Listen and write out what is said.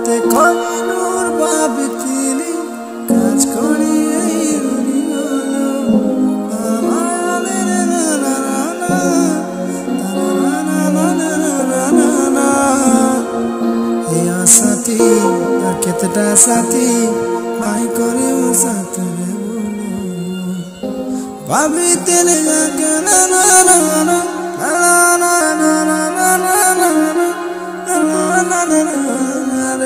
देखो नूर बाबितीली काज कोनी रुनी या साथी यार कितना साथी भाई करे वो साथ में बोलो भाभी तेरे जाके ना ना ना ना na na na na na na na na na na